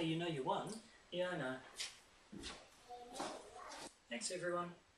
Hey, you know you won. Yeah, I know. Thanks, everyone.